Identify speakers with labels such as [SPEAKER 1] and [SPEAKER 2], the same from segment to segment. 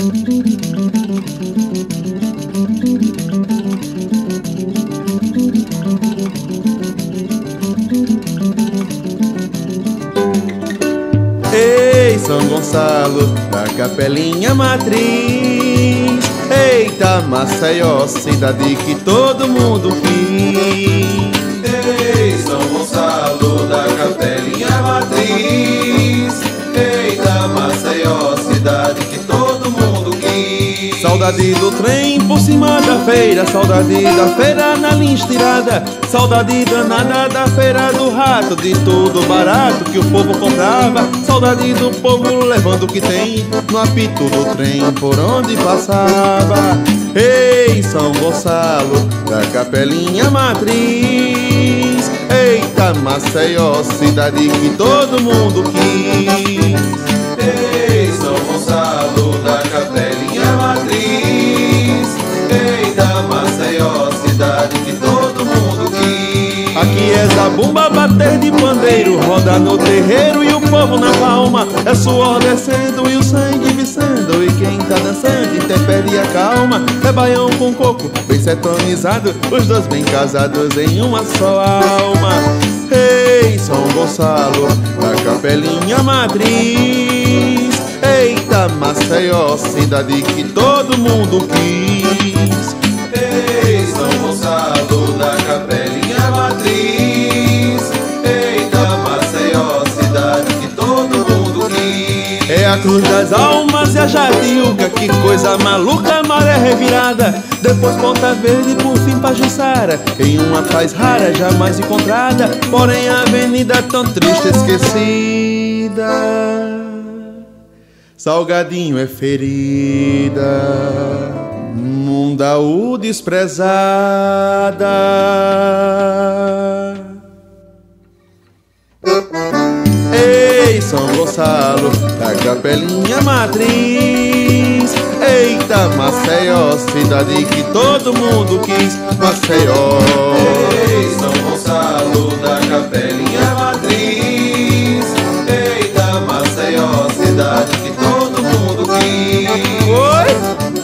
[SPEAKER 1] Ei, São Gonçalo, da Capelinha Matriz. Eita, Maceió, cidade que todo mundo quis.
[SPEAKER 2] Ei, São Gonçalo, da Capelinha Matriz. Eita, Maceió, cidade que todo mundo quis.
[SPEAKER 1] Saudade do trem por cima da feira, saudade da feira na linha estirada, saudade danada da feira do rato, de tudo barato que o povo comprava, saudade do povo levando o que tem no apito do trem por onde passava. Ei, São Gonçalo, da Capelinha Matriz. Eita, Maceió, cidade que todo mundo quis.
[SPEAKER 2] Ei, São Gonçalo, da Capelinha Matriz. Eita, Maceió, cidade que todo mundo quis.
[SPEAKER 1] Aqui é zabumba, bater de pandeiro, roda no terreiro e o povo na palma. É suor descendo e o sangue vicendo, e quem tá dançando interfere a calma. É baião com coco, bem sertanizado, os dois bem casados em uma só alma. Ei, São Gonçalo, da Capelinha Matriz. Eita, Maceió, cidade que todo mundo quis.
[SPEAKER 2] Ei, São Gonçalo, da Capelinha Matriz. Eita, Maceió, cidade que todo mundo quis.
[SPEAKER 1] É a cruz das almas e a jatiuca, que coisa maluca, maré revirada. Depois Ponta Verde, por fim Pajuçara, em uma paz rara, jamais encontrada. Porém a avenida tão triste, esquecida. Salgadinho é ferida, Mundaú desprezada. Ei, São Gonçalo, da Capelinha Matriz. Eita, Maceió, cidade que todo mundo quis. Maceió.
[SPEAKER 2] Ei, São Gonçalo, da Capelinha Matriz. Eita, Maceió, cidade que todo mundo quis.
[SPEAKER 1] Oi?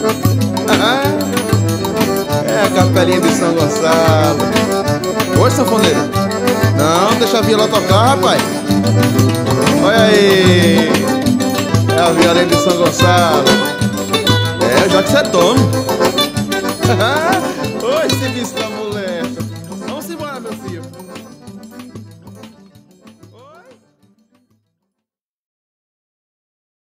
[SPEAKER 1] É a Capelinha de São Gonçalo. Oi, sanfoneiro. Não, deixa a viola tocar, rapaz. Olha aí. É a violinha de São Gonçalo. É, já que você toma. Oi, esse bicho.